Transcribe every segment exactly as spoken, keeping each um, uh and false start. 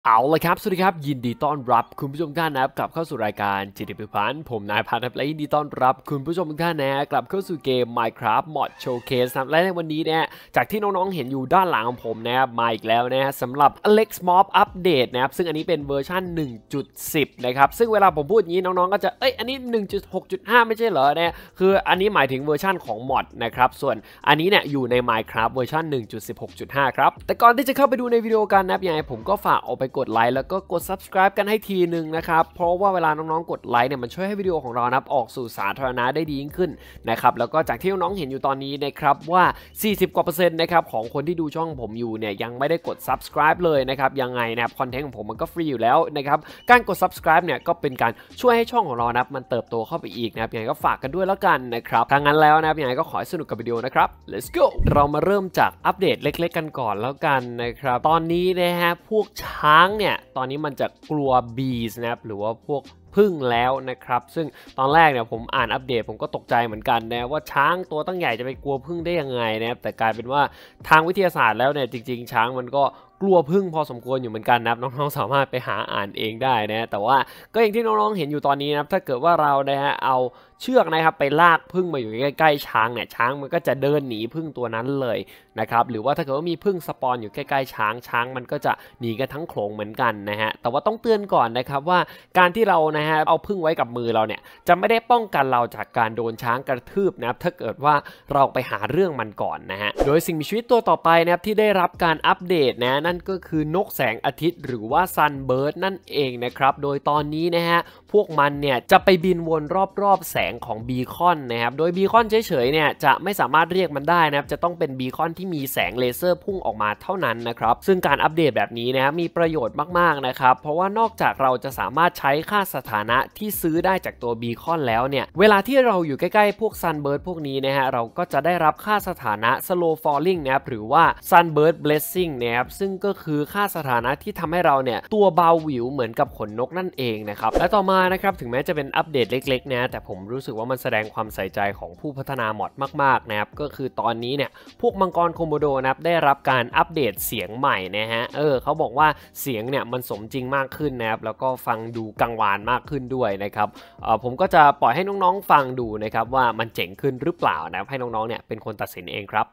เอาเลยครับสวัสดีครับยินดีต้อนรับคุณผู้ชมทุกท่านนะครับกลับเข้าสู่รายการจิตวิพันธ์ผมนายพันธ์และยินดีต้อนรับคุณผู้ชมทุกท่านนะกลับเข้าสู่เกม Minecraft Mod Showcase นะและในวันนี้เนี่ยจากที่น้องๆเห็นอยู่ด้านหลังของผมนะครับมาอีกแล้วนะฮะสำหรับ Alex Mob Update นะครับซึ่งอันนี้เป็นเวอร์ชัน หนึ่งจุดสิบ นะครับซึ่งเวลาผมพูดอย่างนี้น้องๆก็จะเอ้ยอันนี้ หนึ่งจุดหกจุดห้า ไม่ใช่เหรอเนี่ยคืออันนี้หมายถึงเวอร์ชันของ mod นะครับส่วนอันนี้เนี่ยอยู่ใน Minecraft เวอร์ชัน หนึ่งจุดสิบหกจุดห้า ครับแต่ก่อนที่จะเข้าไปดูในวิดีโอกันนะครับยังไงผมก็ฝากออกไปกดไลค์แล้วก็กด subscribe กันให้ทีนึงนะครับเพราะว่าเวลาน้องๆกดไลค์เนี่ยมันช่วยให้วิดีโอของเรานะออกสู่สาธารณะได้ดียิ่งขึ้นนะครับแล้วก็จากที่น้องๆเห็นอยู่ตอนนี้นะครับว่าสี่สิบกว่าเปอร์เซ็นต์นะครับของคนที่ดูช่องผมอยู่เนี่ยยังไม่ได้กด subscribe เลยนะครับยังไงนะครับคอนเทนต์ของผมมันก็ฟรีอยู่แล้วนะครับการกด subscribe เนี่ยก็เป็นการช่วยให้ช่องของเรานะมันเติบโตเข้าไปอีกนะครับยังไงก็ฝากกันด้วยแล้วกันนะครับถ้างั้นแล้วนะครับยังไงก็ขอให้สนุกกับวิดีโอนะครับ let's go เรามาเริ่มจากอัปเดตเล็กๆกันก่อนแล้วกันนะครับตอนนี้นะฮะพวกช้างเนี่ยตอนนี้มันจะกลัว bees นะครับหรือว่าพวกพึ่งแล้วนะครับซึ่งตอนแรกเนี่ยผมอ่านอัปเดตผมก็ตกใจเหมือนกันนะว่าช้างตัวตั้งใหญ่จะไปกลัวพึ่งได้ยังไงนะครับแต่กลายเป็นว่าทางวิทยาศาสตร์แล้วเนี่ยจริงๆช้างมันก็กลัวพึ่งพอสมควรอยู่เหมือนกันนะครับน้องๆสามารถไปหาอ่านเองได้นะแต่ว่าก็อย่างที่น้องๆเห็นอยู่ตอนนี้นะครับถ้าเกิดว่าเรานะฮะเอาเชือกนะครับไปลากพึ่งมาอยู่ใกล้ๆช้างเนี่ยช้างมันก็จะเดินหนีพึ่งตัวนั้นเลยนะครับหรือว่าถ้าเกิดว่ามีพึ่งสปอนอยู่ใกล้ๆช้างช้างมันก็จะหนีกันทั้งโขลงเหมือนกันนะฮะแต่ว่าต้องเตือนก่อนนะครับว่าการที่เรานะฮะเอาพึ่งไว้กับมือเราเนี่ยจะไม่ได้ป้องกันเราจากการโดนช้างกระทืบนะครับถ้าเกิดว่าเราไปหาเรื่องมันก่อนนะฮะโดยสิ่งมีชีวิตตัวต่อไปนะครับที่ได้รับการอัปเดตนะนั่นก็คือนกแสงอาทิตย์หรือว่า Sunbird นั่นเองนะครับโดยตอนนี้นะฮะพวกมันเนี่ยจะไปบินวนรอบๆแสงของบีคอนนะครับโดยบีคอนเฉยๆเนี่ยจะไม่สามารถเรียกมันได้นะครับจะต้องเป็นบีคอนที่มีแสงเลเซอร์พุ่งออกมาเท่านั้นนะครับซึ่งการอัปเดตแบบนี้นะมีประโยชน์มากๆนะครับเพราะว่านอกจากเราจะสามารถใช้ค่าสถานะที่ซื้อได้จากตัวบีคอนแล้วเนี่ยเวลาที่เราอยู่ใกล้ๆพวก Sunbird พวกนี้นะฮะเราก็จะได้รับค่าสถานะ slow falling นะครับหรือว่า Sunbird blessing นะครับซึ่งก็คือค่าสถานะที่ทำให้เราเนี่ยตัวเบาหวิวเหมือนกับขนนกนั่นเองนะครับและต่อมานะครับถึงแม้จะเป็นอัปเดตเล็กๆนะแต่ผมรู้สึกว่ามันแสดงความใส่ใจของผู้พัฒนามอดมากๆนะครับก็คือตอนนี้เนี่ยพวกมังกรโคโมโดนะครับได้รับการอัปเดตเสียงใหม่นะฮะเออเขาบอกว่าเสียงเนี่ยมันสมจริงมากขึ้นนะครับแล้วก็ฟังดูกังวานมากขึ้นด้วยนะครับเออผมก็จะปล่อยให้น้องๆฟังดูนะครับว่ามันเจ๋งขึ้นหรือเปล่านะครับให้น้องๆเนี่ยเป็นคนตัดสินเองครับ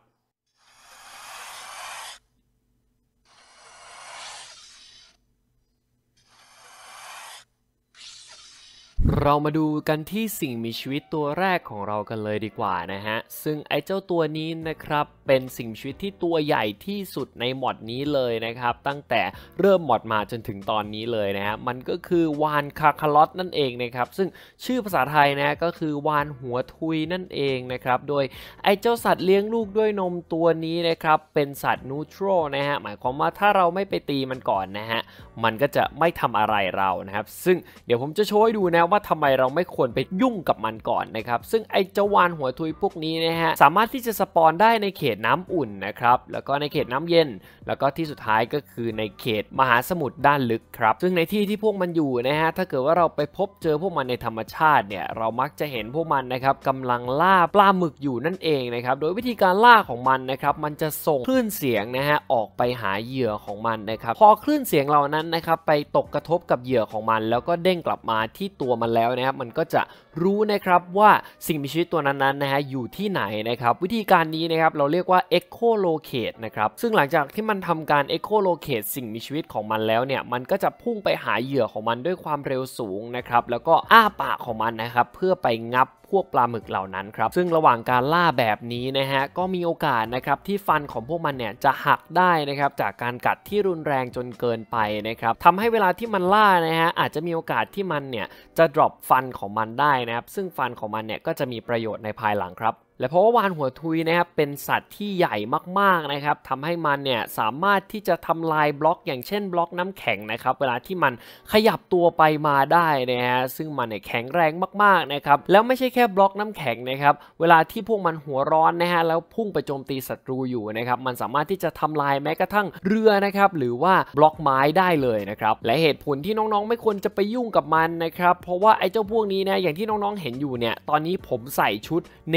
เรามาดูกันที่สิ่งมีชีวิตตัวแรกของเรากันเลยดีกว่านะฮะซึ่งไอ้เจ้าตัวนี้นะครับเป็นสิ่งมีชีวิตที่ตัวใหญ่ที่สุดในมอดนี้เลยนะครับตั้งแต่เริ่มมอดมาจนถึงตอนนี้เลยนะฮะมันก็คือวานคาคาลอตนั่นเองนะครับซึ่งชื่อภาษาไทยนะก็คือวานหัวทุยนั่นเองนะครับโดยไอ้เจ้าสัตว์เลี้ยงลูกด้วยนมตัวนี้นะครับเป็นสัตว์นูโตรนะฮะหมายความว่าถ้าเราไม่ไปตีมันก่อนนะฮะมันก็จะไม่ทำอะไรเรานะครับซึ่งเดี๋ยวผมจะโชว์ให้ดูนะว่าทำไมเราไม่ควรไปยุ่งกับมันก่อนนะครับซึ่งไอ้เจ้าวานหัวทุยพวกนี้นะฮะสามารถที่จะสปอนได้ในเขตน้ำอุ่นนะครับแล้วก็ในเขตน้ำเย็นแล้วก็ที่สุดท้ายก็คือในเขตมหาสมุทรด้านลึกครับซึ่งในที่ที่พวกมันอยู่นะฮะถ้าเกิดว่าเราไปพบเจอพวกมันในธรรมชาติเนี่ยเรามักจะเห็นพวกมันนะครับกำลังล่าปลาหมึกอยู่นั่นเองนะครับโดยวิธีการล่าของมันนะครับมันจะส่งคลื่นเสียงนะฮะออกไปหาเหยื่อของมันนะครับพอคลื่นเสียงเหล่านั้นนะครับไปตกกระทบกับเหยื่อของมันแล้วก็เด้งกลับมาที่ตัวมันแล้วนะครับมันก็จะรู้นะครับว่าสิ่งมีชีวิตตัวนั้นๆนะฮะอยู่ที่ไหนนะครับวิธีการนี้นะครับเราเรียกว่า echolocate นะครับซึ่งหลังจากที่มันทำการ echolocate สิ่งมีชีวิตของมันแล้วเนี่ยมันก็จะพุ่งไปหาเหยื่อของมันด้วยความเร็วสูงนะครับแล้วก็อ้าปากของมันนะครับเพื่อไปงับพวกปลาหมึกเหล่านั้นครับซึ่งระหว่างการล่าแบบนี้นะฮะก็มีโอกาสนะครับที่ฟันของพวกมันเนี่ยจะหักได้นะครับจากการกัดที่รุนแรงจนเกินไปนะครับทำให้เวลาที่มันล่านะฮะอาจจะมีโอกาสที่มันเนี่ยจะ drop ฟันของมันได้นะครับซึ่งฟันของมันเนี่ยก็จะมีประโยชน์ในภายหลังครับและเพราะว่าวานหัวทุยนะครับเป็นสัตว์ที่ใหญ่มากๆนะครับทำให้มันเนี่ยสามารถที่จะทำลายบล็อกอย่างเช่นบล็อกน้ำแข็งนะครับเวลาที่มันขยับตัวไปมาได้นะฮะซึ่งมันเนี่ยแข็งแรงมากๆนะครับแล้วไม่ใช่แค่บล็อกน้ำแข็งนะครับเวลาที่พวกมันหัวร้อนนะฮะแล้วพุ่งไปโจมตีศัตรูอยู่นะครับมันสามารถที่จะทำลายแม้กระทั่งเรือนะครับหรือว่าบล็อกไม้ได้เลยนะครับและเหตุผลที่น้องๆไม่ควรจะไปยุ่งกับมันนะครับเพราะว่าไอ้เจ้าพวกนี้นะอย่างที่น้องๆเห็นอยู่เนี่ยตอนนี้ผมใส่ชุดเนเธอร์ไร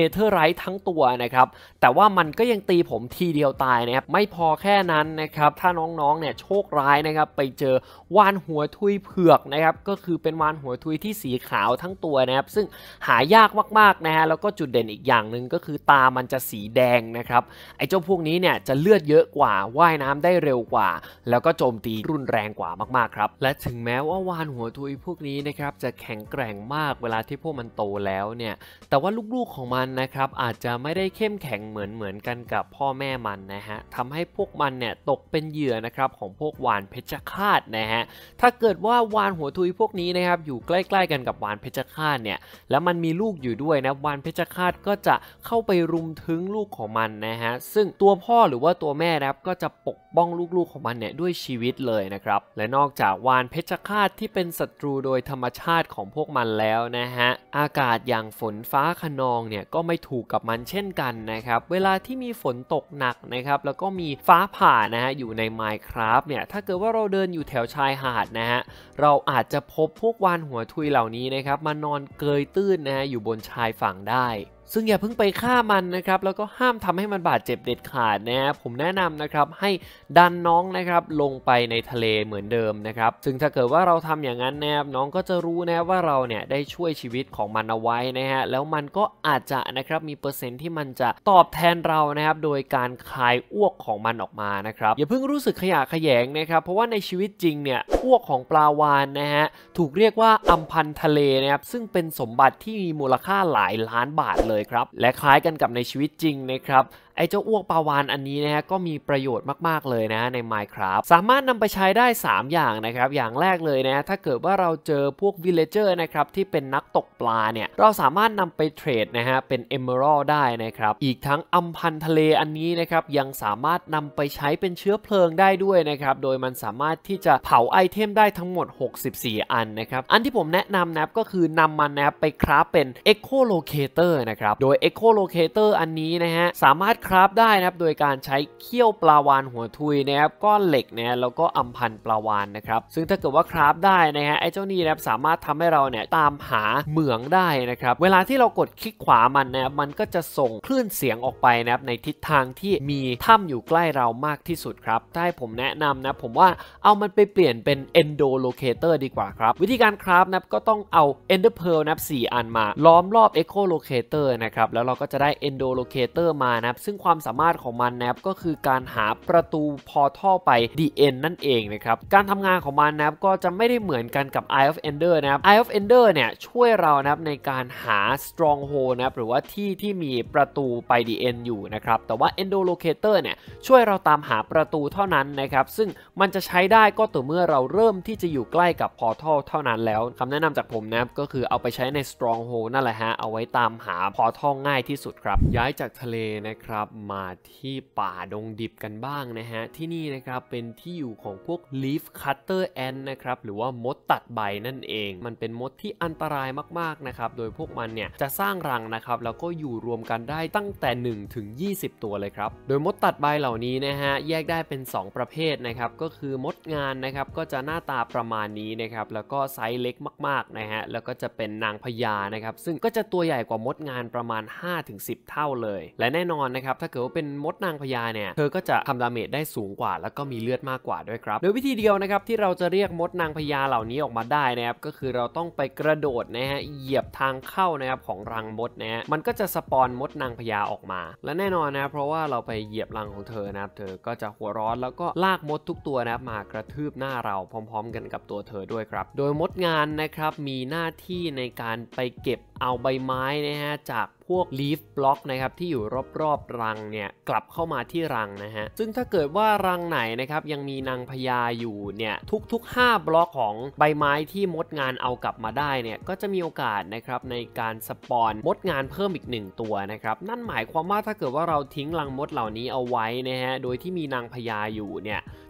ทั้งตัวนะครับแต่ว่ามันก็ยังตีผมทีเดียวตายนะครับไม่พอแค่นั้นนะครับถ้าน้องๆเนี่ยโชคร้ายนะครับไปเจอวานหัวทุยเผือกนะครับก็คือเป็นวานหัวทุยที่สีขาวทั้งตัวนะครับซึ่งหายากมากๆนะฮะแล้วก็จุดเด่นอีกอย่างหนึ่งก็คือตามันจะสีแดงนะครับไอ้เจ้าพวกนี้เนี่ยจะเลือดเยอะกว่าว่ายน้ำได้เร็วกว่าแล้วก็โจมตีรุนแรงกว่ามากๆครับและถึงแม้ว่าวานหัวทุยพวกนี้นะครับจะแข็งแกร่งมากเวลาที่พวกมันโตแล้วเนี่ยแต่ว่าลูกๆของมันนะครับอาจจะไม่ได้เข้มแข็งเหมือนเหมือนกันกับพ่อแม่มันนะฮะทำให้พวกมันเนี่ยตกเป็นเหยื่อนะครับของพวกวานเพชฌฆาตนะฮะถ้าเกิดว่าวานหัวทุยพวกนี้นะครับอยู่ใกล้ๆกันกับวานเพชฌฆาตเนี่ยแล้วมันมีลูกอยู่ด้วยนะวานเพชฌฆาตก็จะเข้าไปรุมถึงลูกของมันนะฮะซึ่งตัวพ่อหรือว่าตัวแม่นะครับก็จะปกป้องลูกๆของมันเนี่ยด้วยชีวิตเลยนะครับและนอกจากวานเพชฌฆาตที่เป็นศัตรูโดยธรรมชาติของพวกมันแล้วนะฮะอากาศอย่างฝนฟ้าคะนองเนี่ยก็ไม่ถูกกับมันเช่นกันนะครับเวลาที่มีฝนตกหนักนะครับแล้วก็มีฟ้าผ่านะฮะอยู่ใน Minecraft เนี่ยถ้าเกิดว่าเราเดินอยู่แถวชายหาดนะฮะเราอาจจะพบพวกวานหัวทุยเหล่านี้นะครับมานอนเกยตื้นนะฮะอยู่บนชายฝั่งได้ซึ่งอย่าเพิ่งไปฆ่ามันนะครับแล้วก็ห้ามทำให้มันบาดเจ็บเด็ดขาดนะผมแนะนำนะครับให้ดันน้องนะครับลงไปในทะเลเหมือนเดิมนะครับซึ่งถ้าเกิดว่าเราทำอย่างนั้นนะครับน้องก็จะรู้นะว่าเราเนี่ยได้ช่วยชีวิตของมันเอาไว้นะฮะแล้วมันก็อาจจะนะครับมีเปอร์เซ็นต์ที่มันจะตอบแทนเรานะครับโดยการคายอ้วกของมันออกมานะครับอย่าเพิ่งรู้สึกขยะแขยงนะครับเพราะว่าในชีวิตจริงเนี่ยอ้วกของปลาวาฬนะฮะถูกเรียกว่าอัมพันธ์ทะเลนะครับซึ่งเป็นสมบัติที่มีมูลค่าหลายล้านบาทเลยครับและคล้ายกันกับในชีวิตจริงนะครับไอ้เจ้าอ้วกปลาวาฬอันนี้นะฮะก็มีประโยชน์มากๆเลยนะใน Minecraft สามารถนำไปใช้ได้สามอย่างนะครับอย่างแรกเลยนะถ้าเกิดว่าเราเจอพวก Villager นะครับที่เป็นนักตกปลาเนี่ยเราสามารถนำไปเทรดนะฮะเป็น Emerald ได้นะครับอีกทั้งอัมพันธ์ทะเลอันนี้นะครับยังสามารถนำไปใช้เป็นเชื้อเพลิงได้ด้วยนะครับโดยมันสามารถที่จะเผาไอเทมได้ทั้งหมดหกสิบสี่อันนะครับอันที่ผมแนะนำนะก็คือนำมันนะไปคราฟเป็น Echolocator นะครับโดย Echolocator อันนี้นะฮะสามารถคราฟได้นะครับโดยการใช้เขี้ยวปลาวาฬหัวทุยนะครับก้อนเหล็กนะแล้วก็อัมพันธ์ปลาวาฬนะครับซึ่งถ้าเกิดว่าคราฟได้นะฮะไอ้เจ้านี่นะครับสามารถทำให้เราเนี่ยตามหาเหมืองได้นะครับเวลาที่เรากดคลิกขวามันนะมันก็จะส่งคลื่นเสียงออกไปนะครับในทิศทางที่มีถ้ำอยู่ใกล้เรามากที่สุดครับถ้าให้ผมแนะนำนะผมว่าเอามันไปเปลี่ยนเป็น Endolocator ดีกว่าครับวิธีการคราฟนะก็ต้องเอา Ender Pearl นะสี่อันมาล้อมรอบ Echolocator นะครับแล้วเราก็จะได้ Endolocator มานะซึ่งความสามารถของมันนะครับก็คือการหาประตูพอร์ทัลไป The End นั่นเองนะครับการทำงานของมันนะครับก็จะไม่ได้เหมือนกันกับ Eye of Ender นะครับ Eye of Ender เนี่ยช่วยเรานะครับในการหา Stronghold นะครับหรือว่าที่ที่มีประตูไป The End อยู่นะครับแต่ว่า Endolocator เนี่ยช่วยเราตามหาประตูเท่านั้นนะครับซึ่งมันจะใช้ได้ก็ต่อเมื่อเราเริ่มที่จะอยู่ใกล้กับพอร์ทัลเท่านั้นแล้วคำแนะนำจากผมนะครับก็คือเอาไปใช้ใน Stronghold นั่นแหละฮะเอาไว้ตามหาพอร์ทัลง่ายที่สุดครับย้ายจากทะเลนะครับมาที่ป่าดงดิบกันบ้างนะฮะที่นี่นะครับเป็นที่อยู่ของพวก leaf cutter ant นะครับหรือว่ามดตัดใบนั่นเองมันเป็นมดที่อันตรายมากๆนะครับโดยพวกมันเนี่ยจะสร้างรังนะครับแล้วก็อยู่รวมกันได้ตั้งแต่หนึ่งถึงยี่สิบตัวเลยครับโดยมดตัดใบเหล่านี้นะฮะแยกได้เป็นสองประเภทนะครับก็คือมดงานนะครับก็จะหน้าตาประมาณนี้นะครับแล้วก็ไซส์เล็กมากๆนะฮะแล้วก็จะเป็นนางพญานะครับซึ่งก็จะตัวใหญ่กว่ามดงานประมาณ ห้าถึงสิบ เท่าเลยและแน่นอนนะครับถ้าเกิดว่าเป็นมดนางพญาเนี่ยเธอก็จะทำดาเมจได้สูงกว่าแล้วก็มีเลือดมากกว่าด้วยครับโดยวิธีเดียวนะครับที่เราจะเรียกมดนางพญาเหล่านี้ออกมาได้นะครับก็คือเราต้องไปกระโดดนะฮะเหยียบทางเข้านะครับของรังมดนะฮะมันก็จะสปอนมดนางพญาออกมาและแน่นอนนะเพราะว่าเราไปเหยียบรังของเธอนะครับเธอก็จะหัวร้อนแล้วก็ลากมดทุกตัวนะครับมากระทืบหน้าเราพร้อมๆกันกับตัวเธอด้วยครับโดยมดงานนะครับมีหน้าที่ในการไปเก็บเอาใบไม้นะฮะจากพวก leaf block นะครับที่อยู่รอบๆรังเนี่ยกลับเข้ามาที่รังนะฮะซึ่งถ้าเกิดว่ารังไหนนะครับยังมีนางพญาอยู่เนี่ยทุกๆห้าบล็อกของใบไม้ที่มดงานเอากลับมาได้เนี่ยก็จะมีโอกาสนะครับในการสปอนมดงานเพิ่มอีกหนึ่งตัวนะครับนั่นหมายความว่าถ้าเกิดว่าเราทิ้งรังมดเหล่านี้เอาไว้นะฮะโดยที่มีนางพญาอยู่เนี่ย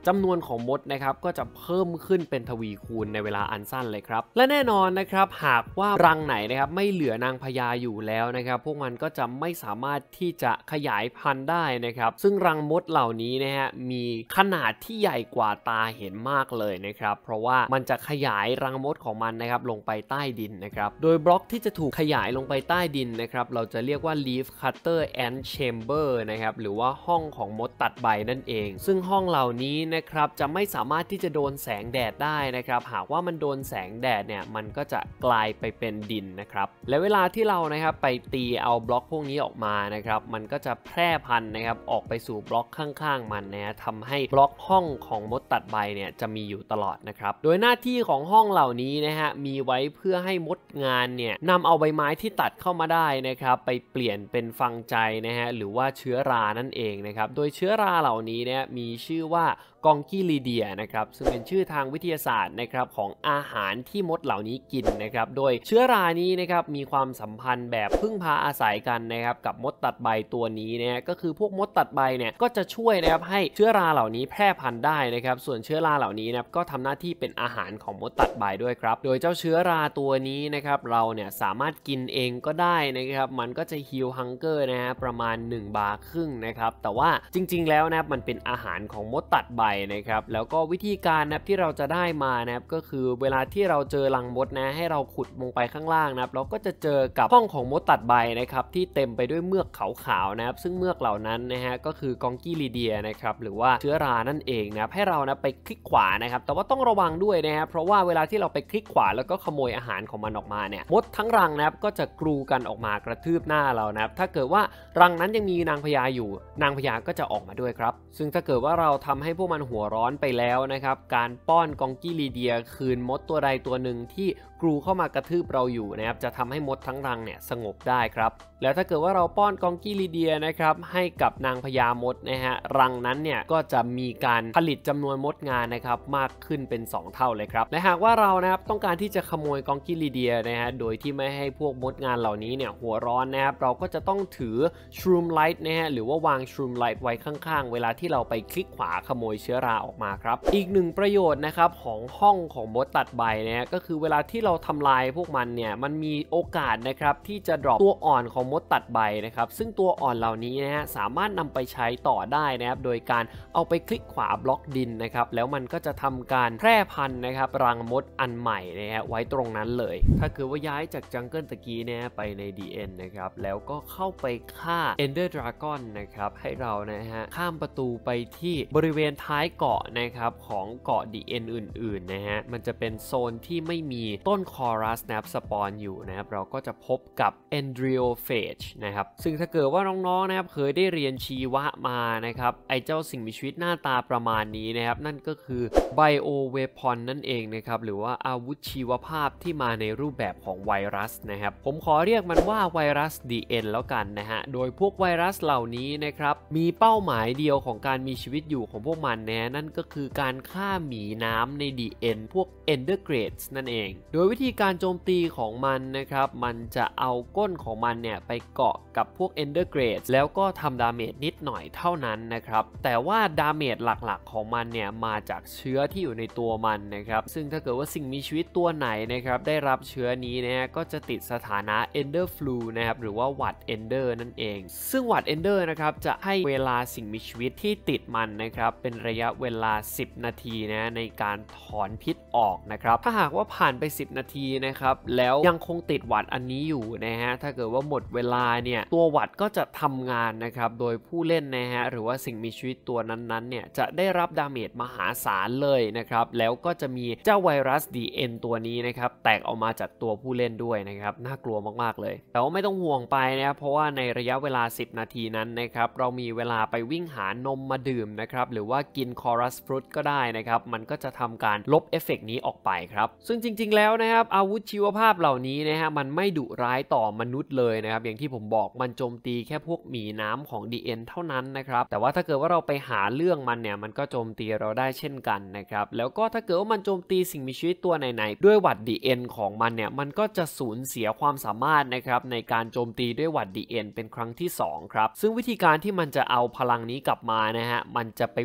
จำนวนของมดนะครับก็จะเพิ่มขึ้นเป็นทวีคูณในเวลาอันสั้นเลยครับและแน่นอนนะครับหากว่ารังไหนนะครับไม่เหลือนางพญาอยู่แล้วนะครับพวกมันก็จะไม่สามารถที่จะขยายพันธุ์ได้นะครับซึ่งรังมดเหล่านี้นะฮะมีขนาดที่ใหญ่กว่าตาเห็นมากเลยนะครับเพราะว่ามันจะขยายรังมดของมันนะครับลงไปใต้ดินนะครับโดยบล็อกที่จะถูกขยายลงไปใต้ดินนะครับเราจะเรียกว่า leaf cutter ant chamber นะครับหรือว่าห้องของมดตัดใบนั่นเองซึ่งห้องเหล่านี้นะครับจะไม่สามารถที่จะโดนแสงแดดได้นะครับหากว่ามันโดนแสงแดดเนี่ยมันก็จะกลายไปเป็นดินนะครับและเวลาที่เรานะครับไปตีเอาบล็อกพวกนี้ออกมานะครับมันก็จะแพร่พันธุ์นะครับออกไปสู่บล็อกข้างๆมันนะทำให้บล็อกห้องของมดตัดใบเนี่ยจะมีอยู่ตลอดนะครับโดยหน้าที่ของห้องเหล่านี้นะฮะมีไว้เพื่อให้มดงานเนี่ยนำเอาใบไม้ที่ตัดเข้ามาได้นะครับไปเปลี่ยนเป็นฟังไจนะฮะหรือว่าเชื้อรานั่นเองนะครับโดยเชื้อราเหล่านี้เนี่ยมีชื่อว่ากองกิลิเดียนะครับซึ่งเป็นชื่อทางวิทยาศาสตร์นะครับของอาหารที่มดเหล่านี้กินนะครับโดยเชื้อรานี้นะครับมีความสัมพันธ์แบบพึ่งพาอาศัยกันนะครับกับมดตัดใบตัวนี้นะก็คือพวกมดตัดใบเนี่ยก็จะช่วยนะครับให้เชื้อราเหล่านี้แพร่พันธุ์ได้นะครับส่วนเชื้อราเหล่านี้นะครับก็ทำหน้าที่เป็นอาหารของมดตัดใบด้วยครับโดยเจ้าเชื้อราตัวนี้นะครับเราเนี่ยสามารถกินเองก็ได้นะครับมันก็จะฮีลฮังเกอร์นะฮะประมาณหนึ่งบาร์ครึ่งนะครับแต่ว่าจริงๆแล้วนะครับมันเป็นอาหารของมดตัดใบนะครับแล้วก็วิธีการนะครับที่เราจะได้มานะครับก็คือเวลาที่เราเจอรังมดนะให้เราขุดลงไปข้างล่างนะครับเราก็จะเจอกับห้องของมดตัดใบนะครับที่เต็มไปด้วยเมือกขาวๆนะครับซึ่งเมือกเหล่านั้นนะฮะก็คือกองกิลิเดียนะครับหรือว่าเชื้อรานั่นเองนะครับให้เรานะไปคลิกขวานะครับแต่ว่าต้องระวังด้วยนะครับเพราะว่าเวลาที่เราไปคลิกขวาแล้วก็ขโมยอาหารของมันออกมาเนี่ยมดทั้งรังนะครับก็จะกรูกันออกมากระทืบหน้าเรานะครับถ้าเกิดว่ารังนั้นยังมีนางพญาอยู่นางพญาก็จะออกมาด้วยครับซึ่งถ้าเกิดว่าเราทำให้พวกมันหัวร้อนไปแล้วนะครับการป้อนกองกิลิเดียคืนมดตัวใดตัวหนึ่งที่กรูเข้ามากระทืบเราอยู่นะครับจะทำให้มดทั้งรังเนี่ยสงบได้ครับแล้วถ้าเกิดว่าเราป้อนกองกิลิเดียนะครับให้กับนางพญามดนะฮะรังนั้นเนี่ยก็จะมีการผลิตจำนวนมดงานนะครับมากขึ้นเป็นสองเท่าเลยครับและหากว่าเรานะครับต้องการที่จะขโมยกองกิลิเดียนะฮะโดยที่ไม่ให้พวกมดงานเหล่านี้เนี่ยหัวร้อนนะครับเราก็จะต้องถือชรูมไลท์นะฮะหรือว่าวางชรูมไลท์ไว้ข้างๆเวลาที่เราไปคลิกขวาขโมยเชื้อราออกมาครับอีกหนึ่งประโยชน์นะครับของห้องของมดตัดใบนะฮะก็คือเวลาที่เราทำลายพวกมันเนี่ยมันมีโอกาสนะครับที่จะดรอปตัวอ่อนของมดตัดใบนะครับซึ่งตัวอ่อนเหล่านี้นะฮะสามารถนำไปใช้ต่อได้นะครับโดยการเอาไปคลิกขวาบล็อกดินนะครับแล้วมันก็จะทำการแพร่พันธุ์นะครับรังมดอันใหม่นะฮะไว้ตรงนั้นเลยถ้าเกิดว่าย้ายจากจังเกิลตะกี้เนี่ยไปใน ดี เอ็น นะครับแล้วก็เข้าไปฆ่า Ender Dragon นะครับให้เรานะฮะข้ามประตูไปที่บริเวณท้ายเกาะนะครับของเกาะ ดี เอ็น อื่นๆนะฮะมันจะเป็นโซนที่ไม่มีต้นคอรัสนะครับสปอนอยู่นะครับเราก็จะพบกับ Endriophage นะครับซึ่งถ้าเกิดว่าน้องๆนะครับเคยได้เรียนชีวะมานะครับไอเจ้าสิ่งมีชีวิตหน้าตาประมาณนี้นะครับนั่นก็คือ Bio Weapon นั่นเองนะครับหรือว่าอาวุธชีวภาพที่มาในรูปแบบของไวรัสนะครับผมขอเรียกมันว่าไวรัส ดี เอ็น แล้วกันนะฮะโดยพวกไวรัสเหล่านี้นะครับมีเป้าหมายเดียวของการมีชีวิตอยู่ของพวกมันนะนั่นก็คือการฆ่าหมีน้ำใน ดี เอ็น พวก Endergrades นั่นเองโดยวิธีการโจมตีของมันนะครับมันจะเอาก้นของมันเนี่ยไปเกาะกับพวก Endergrades แล้วก็ทำดาเมจนิดหน่อยเท่านั้นนะครับแต่ว่าดาเมจหลักๆของมันเนี่ยมาจากเชื้อที่อยู่ในตัวมันนะครับซึ่งถ้าเกิดว่าสิ่งมีชีวิตตัวไหนนะครับได้รับเชื้อนี้นะฮะก็จะติดสถานะ Ender Flu นะครับหรือว่าหวัด Ender นั่นเองซึ่งหวัด Ender นะครับจะให้เวลาสิ่งมีชีวิตที่ติดมันนะครับเป็นระยะเวลาสิบนาทีนะในการถอนพิษออกนะครับถ้าหากว่าผ่านไปสิบนาทีนะครับแล้วยังคงติดหวัดอันนี้อยู่นะฮะถ้าเกิดว่าหมดเวลาเนี่ยตัวหวัดก็จะทำงานนะครับโดยผู้เล่นนะฮะหรือว่าสิ่งมีชีวิตตัวนั้นๆเนี่ยจะได้รับดาเมจมหาศาลเลยนะครับแล้วก็จะมีเจ้าไวรัส ดี เอ็น ตัวนี้นะครับแตกออกมาจากตัวผู้เล่นด้วยนะครับน่ากลัวมากๆเลยแต่ว่าไม่ต้องห่วงไปนะครับเพราะว่าในระยะเวลาสิบนาทีนั้นนะครับเรามีเวลาไปวิ่งหานมมาดื่มนะครับหรือว่ากินคอรัสฟรุตก็ได้นะครับมันก็จะทำการลบเอฟเฟกต์นี้ออกไปครับซึ่งจริงๆแล้วนะครับอาวุธชีวภาพเหล่านี้นะฮะมันไม่ดุร้ายต่อมนุษย์เลยนะครับอย่างที่ผมบอกมันโจมตีแค่พวกหมีน้ำของ ดี เอ็น เท่านั้นนะครับแต่ว่าถ้าเกิดว่าเราไปหาเรื่องมันเนี่ยมันก็โจมตีเราได้เช่นกันนะครับแล้วก็ถ้าเกิดว่ามันโจมตีสิ่งมีชีวิตตัวไหนๆด้วยหวัด ดี เอ็น ของมันเนี่ยมันก็จะสูญเสียความสามารถนะครับในการโจมตีด้วยหวัด ดี เอ็น เป็นครั้งที่สองครับซึ่งวิธีการที่มันจะเอาพลังนี้กลับมานะฮะมันจะไปวิ่งตาม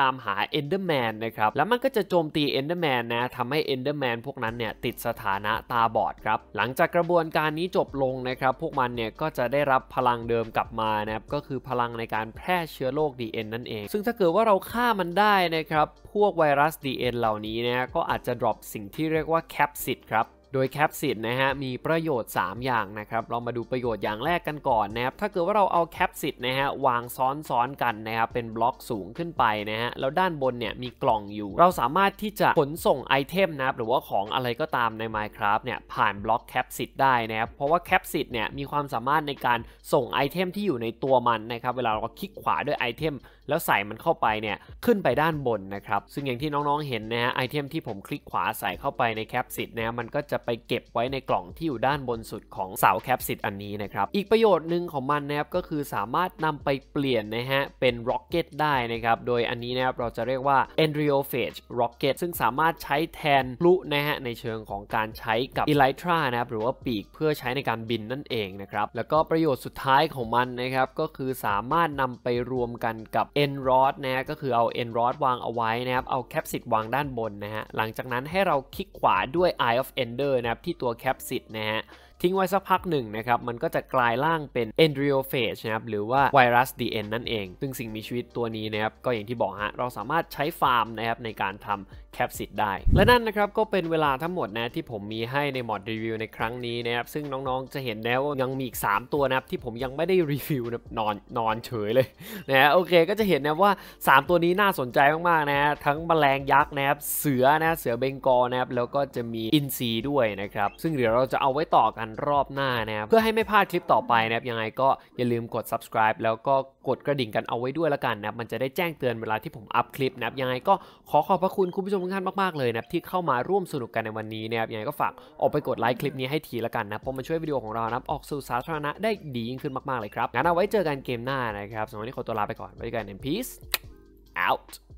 ามหา Enderman นะครับแล้วมันก็จะโจมตี Enderman นะทำให้ Enderman พวกนั้นเนี่ยติดสถานะตาบอดครับหลังจากกระบวนการนี้จบลงนะครับพวกมันเนี่ยก็จะได้รับพลังเดิมกลับมานะครับก็คือพลังในการแพร่เชื้อโรค ดี เอ็น นั่นเองซึ่งถ้าเกิดว่าเราฆ่ามันได้นะครับพวกไวรัส ดี เอ็น เหล่านี้นะก็อาจจะดรอปสิ่งที่เรียกว่าแคปซิดครับโดยแคปซิดนะฮะมีประโยชน์สามอย่างนะครับเรามาดูประโยชน์อย่างแรกกันก่อนนะครับถ้าเกิดว่าเราเอาแคปซิดนะฮะวางซ้อนๆกันนะครับเป็นบล็อกสูงขึ้นไปนะฮะแล้วด้านบนเนี่ยมีกล่องอยู่เราสามารถที่จะขนส่งไอเทมนะครับหรือว่าของอะไรก็ตามใน Minecraft เนี่ยผ่านบล็อกแคปซิดได้นะครับเพราะว่าแคปซิดเนี่ยมีความสามารถในการส่งไอเทมที่อยู่ในตัวมันนะครับเวลาเราคลิกขวาด้วยไอเทมแล้วใส่มันเข้าไปเนี่ยขึ้นไปด้านบนนะครับซึ่งอย่างที่น้องๆเห็นนะฮะไอเทมที่ผมคลิกขวาใส่เข้าไปในแคปซิดนะมันก็จะไปเก็บไว้ในกล่องที่อยู่ด้านบนสุดของเสาแคปซิดอันนี้นะครับอีกประโยชน์หนึ่งของมันนะครับก็คือสามารถนำไปเปลี่ยนนะฮะเป็นร็อกเก็ตได้นะครับโดยอันนี้นะครับเราจะเรียกว่า Enriophage Rocket ซึ่งสามารถใช้แทนพลุนะฮะในเชิงของการใช้กับ Elytra นะครับหรือว่าปีกเพื่อใช้ในการบินนั่นเองนะครับแล้วก็ประโยชน์สุดท้ายของมันนะครับก็คือสามารถนำไปรวมกันกับ Enrod นะฮะก็คือเอา Enrod วางเอาไว้นะครับเอาแคปซิดวางด้านบนนะฮะหลังจากนั้นให้เราคลิกขวาด้วย Eye of Ender นะครับที่ตัวแคปซิดนะฮะทิ้งไว้สักพักหนึ่งนะครับมันก็จะกลายร่างเป็น Enriophage นะครับหรือว่าไวรัส ดี เอ็น นั่นเองซึ่งสิ่งมีชีวิตตัวนี้นะครับก็อย่างที่บอกฮะเราสามารถใช้ฟาร์มนะครับในการทำแคปซิดได้และนั่นนะครับก็เป็นเวลาทั้งหมดนะที่ผมมีให้ในมอดรีวิวในครั้งนี้นะครับซึ่งน้องๆจะเห็นแล้วยังมีอีกสามตัวนะครับที่ผมยังไม่ได้รีวิวนะนอนนอนเฉยเลยนะโอเคก็จะเห็นนะว่าสามตัวนี้น่าสนใจมากๆนะทั้งแมลงยักษ์นะครับเสือนะเสือเบงกอลนะครับแล้วก็จะมีอินทรีด้วยนะครับซึ่งเดี๋ยวเราจะเอาไว้ต่อกันรอบหน้านะครับเพื่อให้ไม่พลาดคลิปต่อไปนะครับยังไงก็อย่าลืมกด Subscribe แล้วก็กดกระดิ่งกันเอาไว้ด้วยละกันนะครับมันจะได้แจ้งเตือนเวลาที่ผมอัพคลิปนะครับยังไงก็ขอขอบพระคุณคุณผู้ชมทุกท่านมากๆเลยนะครับที่เข้ามาร่วมสนุกกันในวันนี้นะครับยังไงก็ฝากออกไปกดไลค์คลิปนี้ให้ทีละกันนะเพราะมันช่วยวิดีโอของเรานะครับออกสู่สาธารณะได้ดียิ่งขึ้นมากๆเลยครับงั้นเอาไว้เจอกันเกมหน้านะครับสำหรับวันนี้ขอตัวลาไปก่อนไว้เจอกัน and peace out